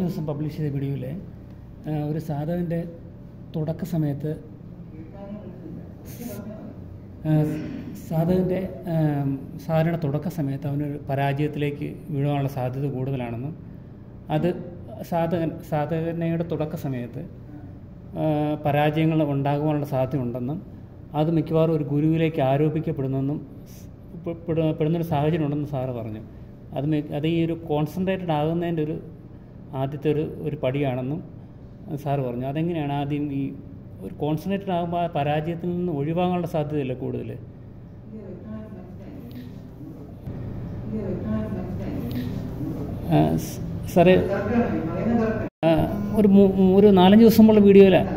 ദിവസം പബ്ലിഷ് ചെയ്ത വീഡിയോയിൽ ഒരു സാധകൻ്റെ തുടക്ക സമയത്ത് സാധനയുടെ തുടക്ക സമയത്ത് അവനൊരു പരാജയത്തിലേക്ക് വീഴാനുള്ള സാധ്യത കൂടുതലാണെന്നും അത് സാധകനയുടെ തുടക്ക സമയത്ത് പരാജയങ്ങൾ ഉണ്ടാകുവാനുള്ള സാധ്യതയുണ്ടെന്നും അത് മിക്കവാറും ഒരു ഗുരുവിലേക്ക് ആരോപിക്കപ്പെടുന്നൊരു സാഹചര്യം ഉണ്ടെന്ന് സാറ് പറഞ്ഞു. അത് ഈ ഒരു കോൺസെൻട്രേറ്റഡ് ആകുന്നതിൻ്റെ ആദ്യത്തെ ഒരു പടിയാണെന്നും സാറ് പറഞ്ഞു. അതെങ്ങനെയാണ് ആദ്യം ഈ ഒരു കോൺസെൻട്രേറ്റഡ് ആകുമ്പോൾ ആ പരാജയത്തിൽ നിന്ന് ഒഴിവാകാനുള്ള സാധ്യതയില്ല കൂടുതൽ? സാറേ ഒരു 4-5 ദിവസം മുമ്പുള്ള വീഡിയോയിലാണ്.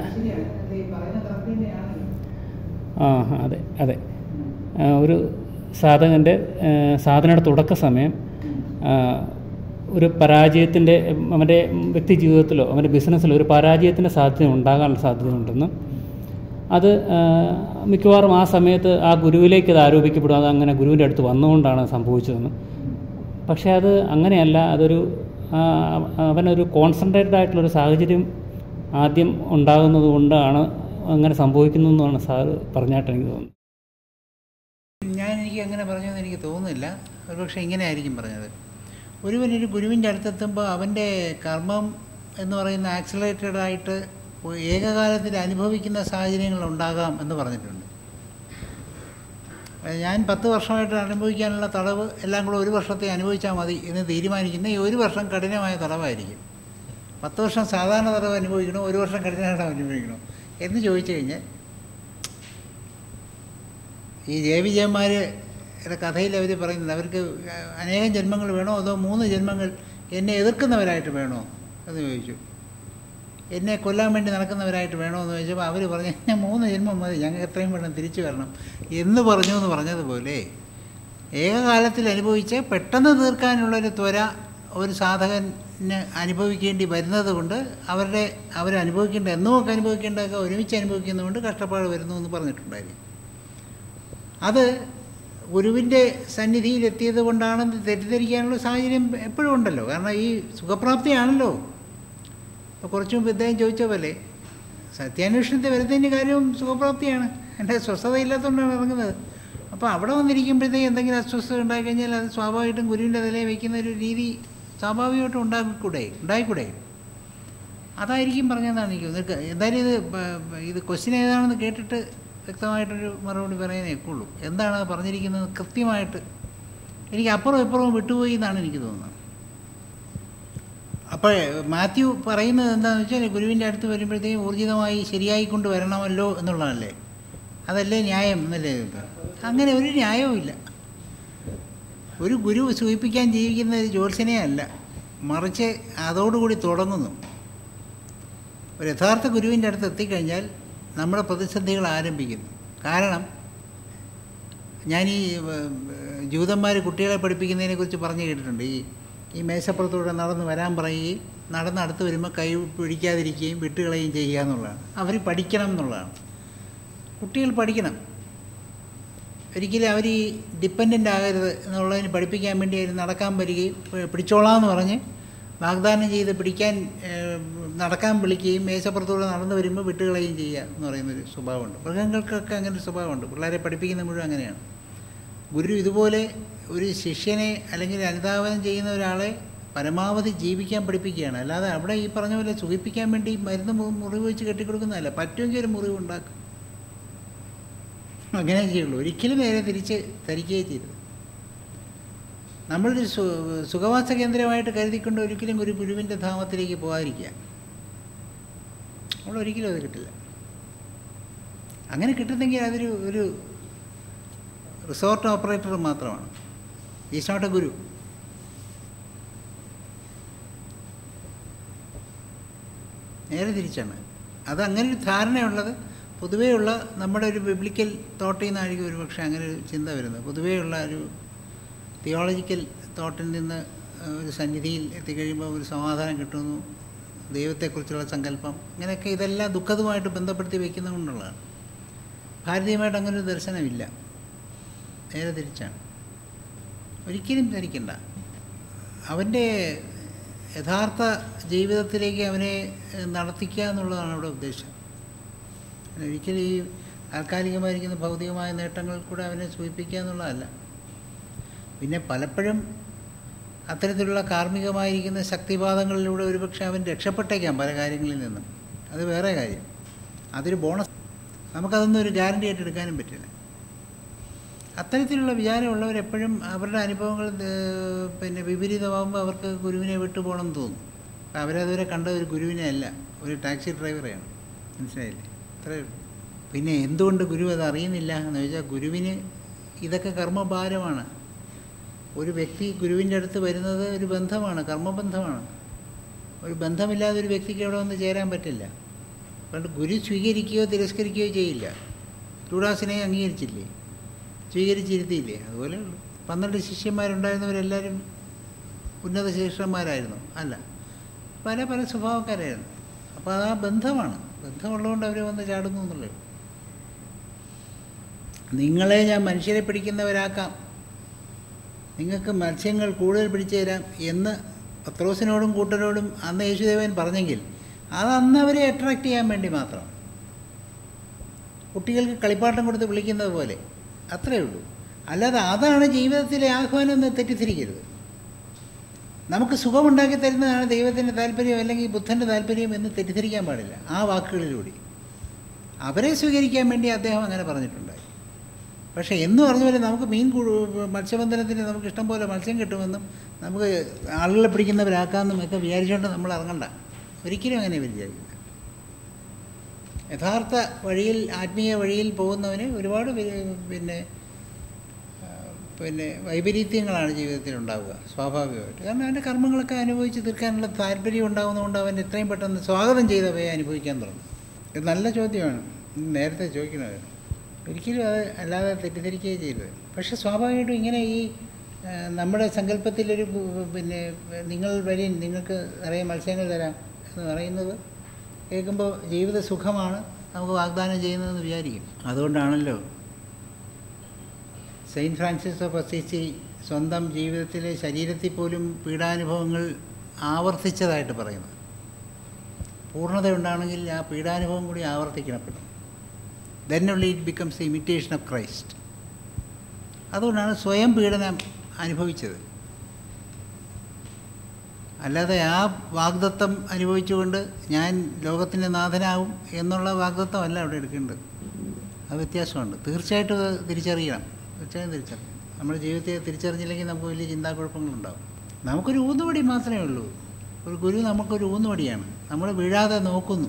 അതെ ഒരു സാധനയുടെ തുടക്ക സമയം ഒരു പരാജയത്തിൻ്റെ അവൻ്റെ വ്യക്തി ജീവിതത്തിലോ അവൻ്റെ ബിസിനസ്സിലോ ഒരു പരാജയത്തിൻ്റെ സാധ്യത ഉണ്ടാകാനുള്ള സാധ്യതയുണ്ടെന്നും അത് മിക്കവാറും ആ സമയത്ത് ആ ഗുരുവിലേക്ക് അത് ആരോപിക്കപ്പെടും. അത് അങ്ങനെ ഗുരുവിൻ്റെ അടുത്ത് വന്നുകൊണ്ടാണ് സംഭവിച്ചതെന്നും. പക്ഷേ അത് അങ്ങനെയല്ല. അവനൊരു കോൺസെൻട്രേറ്റഡ് ആയിട്ടുള്ളൊരു സാഹചര്യം ആദ്യം ഉണ്ടാകുന്നത് കൊണ്ടാണ് അങ്ങനെ സംഭവിക്കുന്നതെന്നാണ് സാറ് പറഞ്ഞായിട്ട് എനിക്ക് തോന്നുന്നത്. എനിക്ക് അങ്ങനെ പറഞ്ഞതെന്ന് എനിക്ക് തോന്നുന്നില്ല. ഒരുപക്ഷെ ഇങ്ങനെ ആയിരിക്കും പറഞ്ഞത്. ഒരുവനൊരു ഗുരുവിൻ്റെ അടുത്തെത്തുമ്പോൾ അവൻ്റെ കർമ്മം എന്ന് പറയുന്ന ആക്സിലറേറ്റഡ് ആയിട്ട് ഏകകാലത്തിൽ അനുഭവിക്കുന്ന സാഹചര്യങ്ങളുണ്ടാകാം എന്ന് പറഞ്ഞിട്ടുണ്ട്. ഞാൻ 10 വർഷമായിട്ട് അനുഭവിക്കാനുള്ള തടവ് എല്ലാം കൂടെ 1 വർഷത്തെ അനുഭവിച്ചാൽ മതി എന്ന് തീരുമാനിക്കുന്ന ഈ 1 വർഷം കഠിനമായ തടവായിരിക്കും. 10 വർഷം സാധാരണ തടവ് അനുഭവിക്കണോ 1 വർഷം കഠിനമായിട്ട് അനുഭവിക്കണോ എന്ന് ചോദിച്ചു കഴിഞ്ഞാൽ, ഈ ജയവിജയന്മാരുടെ കഥയിൽ അവർ പറയുന്നത് അവർക്ക് അനേകം ജന്മങ്ങൾ വേണോ അതോ 3 ജന്മങ്ങൾ എന്നെ എതിർക്കുന്നവരായിട്ട് വേണോ എന്ന് ചോദിച്ചു. എന്നെ കൊല്ലാൻ വേണ്ടി നടക്കുന്നവരായിട്ട് വേണോ എന്ന് ചോദിച്ചപ്പോൾ അവർ പറഞ്ഞു, ഞാൻ 3 ജന്മം മതി, ഞങ്ങൾക്ക് എത്രയും വേണം തിരിച്ചു വരണം എന്ന് പറഞ്ഞതുപോലെ ഏകകാലത്തിൽ അനുഭവിച്ച് പെട്ടെന്ന് തീർക്കാനുള്ളൊരു ത്വര ഒരു സാധകന് അനുഭവിക്കേണ്ടി വരുന്നത് കൊണ്ട് അവരനുഭവിക്കേണ്ട എന്നൊക്കെ അനുഭവിക്കേണ്ടതൊക്കെ ഒരുമിച്ച് അനുഭവിക്കുന്നതുകൊണ്ട് കഷ്ടപ്പാട് വരുന്നു എന്ന് പറഞ്ഞിട്ടുണ്ടായിരുന്നു. അത് ഗുരുവിൻ്റെ സന്നിധിയിലെത്തിയത് കൊണ്ടാണെന്ന് തെറ്റിദ്ധരിക്കാനുള്ള സാഹചര്യം എപ്പോഴും ഉണ്ടല്ലോ. കാരണം ഈ സുഖപ്രാപ്തിയാണല്ലോ. അപ്പോൾ കുറച്ച് മുമ്പ് ഇദ്ദേഹം ചോദിച്ച പോലെ സത്യാന്വേഷണത്തെ വരുന്നതിൻ്റെ കാര്യവും സുഖപ്രാപ്തിയാണ്. എൻ്റെ സ്വസ്ഥതയില്ലാത്തതുകൊണ്ടാണ് ഇറങ്ങുന്നത്. അപ്പോൾ അവിടെ വന്നിരിക്കുമ്പോഴത്തേക്ക് എന്തെങ്കിലും അസ്വസ്ഥത ഉണ്ടായിക്കഴിഞ്ഞാൽ അത് സ്വാഭാവികമായിട്ടും ഗുരുവിൻ്റെ തലയിൽ വയ്ക്കുന്ന ഒരു രീതി സ്വാഭാവികമായിട്ടും ഉണ്ടായിക്കൂടെ. അതായിരിക്കും പറഞ്ഞതെന്നാണ് എനിക്ക് തോന്നുന്നത്. എന്തായാലും ഇത് ക്വസ്റ്റ്യൻ ഏതാണെന്ന് കേട്ടിട്ട് വ്യക്തമായിട്ടൊരു മറുപടി പറയാനേക്കുള്ളൂ. എന്താണ് പറഞ്ഞിരിക്കുന്നത് കൃത്യമായിട്ട് എനിക്ക് അപ്പുറവും ഇപ്പുറവും വിട്ടുപോയി എന്നാണ് എനിക്ക് തോന്നുന്നത്. അപ്പോൾ മാത്യു പറയുന്നത് എന്താണെന്ന് വെച്ചാൽ ഗുരുവിൻ്റെ അടുത്ത് വരുമ്പോഴത്തേക്കും ഊർജിതമായി ശരിയായിക്കൊണ്ട് വരണമല്ലോ എന്നുള്ളതല്ലേ, അതല്ലേ ന്യായം എന്നല്ലേ? അങ്ങനെ ഒരു ന്യായവും ഇല്ല. ഒരു ഗുരു സൂചിപ്പിക്കാൻ ജീവിക്കുന്ന ഒരു ജ്യോത്സ്യനെ അല്ല, മറിച്ച് അതോടുകൂടി തുടങ്ങുന്നു. ഒരു യഥാർത്ഥ ഗുരുവിൻ്റെ അടുത്ത് എത്തിക്കഴിഞ്ഞാൽ നമ്മുടെ പ്രതിസന്ധികൾ ആരംഭിക്കുന്നു. കാരണം ഞാൻ ഈ ജൂതന്മാർ കുട്ടികളെ പഠിപ്പിക്കുന്നതിനെക്കുറിച്ച് പറഞ്ഞു കേട്ടിട്ടുണ്ട്. ഈ മേശപ്പുറത്തൂടെ നടന്ന് വരാൻ പറയുകയും നടന്ന് അടുത്ത് വരുമ്പോൾ കൈ പിടിക്കാതിരിക്കുകയും വിട്ടുകളയുകയും ചെയ്യുക എന്നുള്ളതാണ്. അവർ പഠിക്കണം എന്നുള്ളതാണ്. കുട്ടികൾ പഠിക്കണം. ഒരിക്കലും അവർ ഈ ഡിപ്പെൻഡൻ്റ് ആകരുത് എന്നുള്ളതിന് പഠിപ്പിക്കാൻ വേണ്ടി അവർ നടക്കാൻ വരികയും പിടിച്ചോളാമെന്ന് പറഞ്ഞ് വാഗ്ദാനം ചെയ്ത് നടക്കാൻ വിളിക്കുകയും മേശപ്പുറത്തൂടെ നടന്നു വരുമ്പോൾ വിട്ടുകളയുകയും ചെയ്യുക എന്ന് പറയുന്നൊരു സ്വഭാവമുണ്ട്. മൃഗങ്ങൾക്കൊക്കെ അങ്ങനെ ഒരു സ്വഭാവമുണ്ട്. പിള്ളേരെ പഠിപ്പിക്കുന്ന മുഴുവൻ അങ്ങനെയാണ്. ഗുരു ഇതുപോലെ ഒരു ശിഷ്യനെ അല്ലെങ്കിൽ അനുധാവനം ചെയ്യുന്ന ഒരാളെ പരമാവധി ജീവിക്കാൻ പഠിപ്പിക്കുകയാണ്. അല്ലാതെ അവിടെ ഈ പറഞ്ഞ പോലെ സുഖിപ്പിക്കാൻ വേണ്ടി മരുന്ന് മുറിവ് വെച്ച് കെട്ടിക്കൊടുക്കുന്നതല്ല. പറ്റുമെങ്കിൽ ഒരു മുറിവ് ഉണ്ടാക്കും, അങ്ങനെ ചെയ്യുള്ളൂ. ഒരിക്കലും നേരെ തിരിച്ച് ധരിക്കുകയും ചെയ്തത്. നമ്മളൊരു സുഖവാസ കേന്ദ്രമായിട്ട് കരുതിക്കൊണ്ട് ഒരിക്കലും ഒരു ഗുരുവിൻ്റെ ധാമത്തിലേക്ക് പോകാതിരിക്കുക. നമ്മളൊരിക്കലും അത് കിട്ടില്ല. അങ്ങനെ കിട്ടുന്നെങ്കിൽ ഒരു റിസോർട്ട് ഓപ്പറേറ്റർ മാത്രമാണ്. Is not a guru. നേരെ തിരിച്ചാണ്. അത് അങ്ങനെ ഒരു ധാരണയുള്ളത് പൊതുവെയുള്ള നമ്മുടെ ഒരു ബിബ്ലിക്കൽ തോട്ടിൽ നിന്നായിരിക്കും ഒരു പക്ഷേ അങ്ങനെ ഒരു ചിന്ത വരുന്നത്. പൊതുവെയുള്ള ഒരു തിയോളജിക്കൽ തോട്ടിൽ നിന്ന് ഒരു സന്നിധിയിൽ എത്തിക്കഴിയുമ്പോൾ ഒരു സമാധാനം കിട്ടുന്നു, ദൈവത്തെക്കുറിച്ചുള്ള സങ്കല്പം, ഇങ്ങനെയൊക്കെ ഇതെല്ലാം ദുഃഖതുമായിട്ട് ബന്ധപ്പെടുത്തി വയ്ക്കുന്നതുകൊണ്ടുള്ളതാണ്. ഭാരതീയമായിട്ട് അങ്ങനൊരു ദർശനമില്ല. നേരെ തിരിച്ചാണ്. ഒരിക്കലും ധരിക്കണ്ട. അവൻ്റെ യഥാർത്ഥ ജീവിതത്തിലേക്ക് അവനെ നടത്തിക്കുക എന്നുള്ളതാണ് അവിടെ ഉദ്ദേശം. ഒരിക്കലും ഈ താൽക്കാലികമായിരിക്കുന്ന ഭൗതികമായ നേട്ടങ്ങൾ കൂടെ അവനെ സൂചിപ്പിക്കുക എന്നുള്ളതല്ല. പിന്നെ പലപ്പോഴും അത്തരത്തിലുള്ള കാർമ്മികമായിരിക്കുന്ന ശക്തിവാദങ്ങളിലൂടെ ഒരുപക്ഷെ അവൻ രക്ഷപ്പെട്ടേക്കാം പല കാര്യങ്ങളിൽ നിന്നും. അത് വേറെ കാര്യം, അതൊരു ബോണസ്. നമുക്കതൊന്നും ഒരു ഗ്യാരണ്ടി ആയിട്ട് എടുക്കാനും പറ്റില്ല. അത്തരത്തിലുള്ള വിചാരമുള്ളവരെപ്പോഴും അവരുടെ അനുഭവങ്ങൾ പിന്നെ വിപരീതമാകുമ്പോൾ അവർക്ക് ഗുരുവിനെ വിട്ടു പോകണമെന്ന് തോന്നും. അവരതുവരെ കണ്ട ഒരു ഗുരുവിനെ അല്ല, ഒരു ടാക്സി ഡ്രൈവറെയാണ്. മനസ്സിലായില്ലേ? അത്രയേ. പിന്നെ എന്തുകൊണ്ട് ഗുരു അത് അറിയുന്നില്ല എന്ന് ചോദിച്ചാൽ, ഗുരുവിന് ഇതൊക്കെ കർമ്മഭാരമാണ്. ഒരു വ്യക്തി ഗുരുവിൻ്റെ അടുത്ത് വരുന്നത് ഒരു ബന്ധമാണ്, കർമ്മബന്ധമാണ്. ഒരു ബന്ധമില്ലാതെ ഒരു വ്യക്തിക്ക് അവിടെ വന്ന് ചേരാൻ പറ്റില്ല. അതുകൊണ്ട് ഗുരു സ്വീകരിക്കുകയോ തിരസ്കരിക്കുകയോ ചെയ്യില്ല. ചൂഡാസിനെ അംഗീകരിച്ചില്ലേ, സ്വീകരിച്ചിരുത്തിയില്ലേ? അതുപോലെ 12 ശിഷ്യന്മാരുണ്ടായിരുന്നവരെല്ലാവരും ഉന്നത ശിഷ്യന്മാരായിരുന്നു? അല്ല, പല പല സ്വഭാവക്കാരായിരുന്നു. അപ്പോൾ അത് ആ ബന്ധമാണ്. ബന്ധമുള്ളതുകൊണ്ട് അവർ വന്ന് ചാടുന്നു എന്നുള്ളത്. നിങ്ങളെ ഞാൻ മനുഷ്യരെ പിടിക്കുന്നവരാക്കാം, നിങ്ങൾക്ക് മത്സ്യങ്ങൾ കൂടുതൽ പിടിച്ചു തരാം എന്ന് പത്രോസിനോടും കൂട്ടരോടും അന്ന് യേശുദേവൻ പറഞ്ഞെങ്കിൽ അത് അന്ന് അവരെ അട്രാക്റ്റ് ചെയ്യാൻ വേണ്ടി മാത്രം. കുട്ടികൾക്ക് കളിപ്പാട്ടം കൊടുത്ത് വിളിക്കുന്നത് പോലെ, അത്രയേ ഉള്ളൂ. അല്ലാതെ അതാണ് ജീവിതത്തിലെ ആഹ്വാനം എന്ന് തെറ്റിദ്ധരിക്കരുത്. നമുക്ക് സുഖമുണ്ടാക്കി തരുന്നതാണ് ദൈവത്തിൻ്റെ താല്പര്യം അല്ലെങ്കിൽ ബുദ്ധൻ്റെ താല്പര്യം എന്ന് തെറ്റിദ്ധരിക്കാൻ പാടില്ല. ആ വാക്കുകളിലൂടെ അവരെ സ്വീകരിക്കാൻ വേണ്ടി അദ്ദേഹം അങ്ങനെ പറഞ്ഞിട്ടുണ്ടായി. പക്ഷേ എന്ന് പറഞ്ഞ പോലെ നമുക്ക് മത്സ്യബന്ധനത്തിന് നമുക്ക് ഇഷ്ടം പോലെ മത്സ്യം കിട്ടുമെന്നും നമുക്ക് ആളുകളെ പിടിക്കുന്നവരാക്കാമെന്നും ഒക്കെ വിചാരിച്ചുകൊണ്ട് നമ്മൾ ഇറങ്ങണ്ട. ഒരിക്കലും അങ്ങനെ വിചാരിക്കില്ല. യഥാർത്ഥ വഴിയിൽ, ആത്മീയ വഴിയിൽ പോകുന്നവന് ഒരുപാട് പിന്നെ വൈപരീത്യങ്ങളാണ് ജീവിതത്തിൽ ഉണ്ടാവുക സ്വാഭാവികമായിട്ട്. കാരണം അവൻ്റെ കർമ്മങ്ങളൊക്കെ അനുഭവിച്ച് തീർക്കാനുള്ള താല്പര്യം ഉണ്ടാകുന്നതുകൊണ്ട് അവൻ എത്രയും പെട്ടെന്ന് സ്വാഗതം ചെയ്തവയെ അനുഭവിക്കാൻ തുടങ്ങും. ഇത് നല്ല ചോദ്യമാണ്, നേരത്തെ ചോദിക്കണമായിരുന്നു. ഒരിക്കലും അത് അല്ലാതെ തെറ്റിദ്ധരിക്കുകയും ചെയ്തത്. പക്ഷേ സ്വാഭാവികമായിട്ടും ഇങ്ങനെ ഈ നമ്മുടെ സങ്കല്പത്തിലൊരു നിങ്ങൾ വരി, നിങ്ങൾക്ക് നിറയെ മത്സ്യങ്ങൾ തരാം എന്ന് പറയുന്നത് കേൾക്കുമ്പോൾ ജീവിത സുഖമാണ് നമുക്ക് വാഗ്ദാനം ചെയ്യുന്നതെന്ന് വിചാരിക്കും. അതുകൊണ്ടാണല്ലോ സെയിൻറ്റ് ഫ്രാൻസിസ് ഓഫ് അസീസി സ്വന്തം ജീവിതത്തിലെ ശരീരത്തിൽ പോലും പീഡാനുഭവങ്ങൾ ആവർത്തിച്ചതായിട്ട് പറയുന്നത്. പൂർണ്ണതയുണ്ടാണെങ്കിൽ ആ പീഡാനുഭവം കൂടി ആവർത്തിക്കണപ്പെടും. then only it becomes the imitation of Christ. അതുകൊണ്ടാണ് സ്വയം പീഡനം അനുഭവിച്ചത്. അല്ലാതെ ആ വാഗ്ദത്തം അനുഭവിച്ചുകൊണ്ട് ഞാൻ ലോകത്തിൻ്റെ നാഥനാവും എന്നുള്ള വാഗ്ദത്തമല്ല അവിടെ എടുക്കേണ്ടത്. അത് വ്യത്യാസമുണ്ട്. തീർച്ചയായിട്ടും അത് തിരിച്ചറിയണം. തീർച്ചയായും തിരിച്ചറിയണം. നമ്മുടെ ജീവിതത്തെ തിരിച്ചറിഞ്ഞില്ലെങ്കിൽ നമുക്ക് വലിയ ചിന്താക്കുഴപ്പങ്ങളുണ്ടാകും. നമുക്കൊരു ഊന്നുവടി മാത്രമേ ഉള്ളൂ. ഒരു ഗുരു നമുക്കൊരു ഊന്നുവടിയാണ്. നമ്മൾ വീഴാതെ നോക്കുന്നു.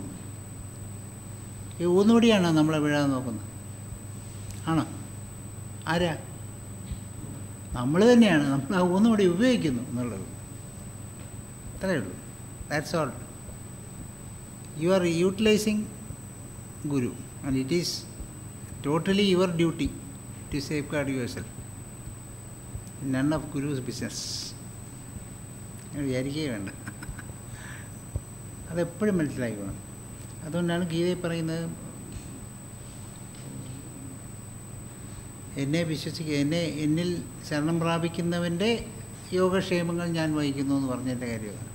ഈ ഊന്നുവടിയാണോ നമ്മളെ വീഴാതെ നോക്കുന്നത്? ആണോ? ആരാ? നമ്മൾ തന്നെയാണ്. നമ്മൾ ആ ഊന്നുവടി ഉപയോഗിക്കുന്നു എന്നുള്ളത്. അത്രയേ ഉള്ളൂ. That's all. You are utilising guru and it is totally your duty to safeguard yourself. None of guru's business. വിചാരിക്കുകയേ വേണ്ട. അതെപ്പോഴും മനസ്സിലാക്കണം. അതുകൊണ്ടാണ് ഗീതയിൽ പറയുന്നത്, എന്നിൽ ശരണം പ്രാപിക്കുന്നവൻ്റെ യോഗക്ഷേമങ്ങൾ ഞാൻ വഹിക്കുന്നു എന്ന് പറഞ്ഞതിൻ്റെ കാര്യമാണ്.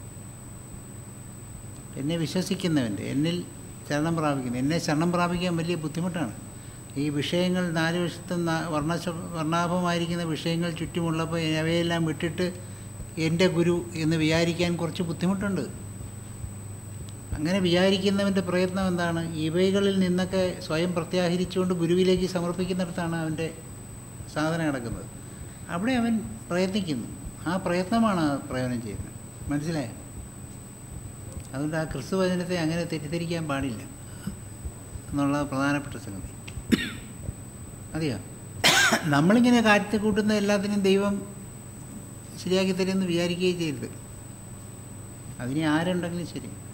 എന്നെ വിശ്വസിക്കുന്നവൻ്റെ, എന്നിൽ ശരണം പ്രാപിക്കുന്നു. എന്നെ ശരണം പ്രാപിക്കാൻ വലിയ ബുദ്ധിമുട്ടാണ്. ഈ വിഷയങ്ങൾ 4 വശത്തും വർണ്ണാഭമായിരിക്കുന്ന വിഷയങ്ങൾ ചുറ്റുമുള്ളപ്പോൾ അവയെല്ലാം വിട്ടിട്ട് എൻ്റെ ഗുരു എന്ന് വിചാരിക്കാൻ കുറച്ച് ബുദ്ധിമുട്ടുണ്ട്. അങ്ങനെ വിചാരിക്കുന്നവൻ്റെ പ്രയത്നം എന്താണ്? ഇവകളിൽ നിന്നൊക്കെ സ്വയം പ്രത്യാഹരിച്ചുകൊണ്ട് ഗുരുവിലേക്ക് സമർപ്പിക്കുന്നിടത്താണ് അവൻ്റെ സാധന കിടക്കുന്നത്. അവിടെ അവൻ പ്രയത്നിക്കുന്നു. ആ പ്രയത്നമാണ് പ്രയോജനം ചെയ്യുന്നത്. മനസ്സിലായോ? അതുകൊണ്ട് ആ ക്രിസ്തുവചനത്തെ അങ്ങനെ തെറ്റിദ്ധരിക്കാൻ പാടില്ല എന്നുള്ള പ്രധാനപ്പെട്ട സംഗതി. അതെയോ? നമ്മളിങ്ങനെ കാറ്റ് കൂട്ടുന്ന എല്ലാത്തിനും ദൈവം ശരിയാക്കി തരുമെന്ന് വിചാരിക്കുകയും ചെയ്യരുത്. അതിന് ആരുണ്ടെങ്കിലും ശരി.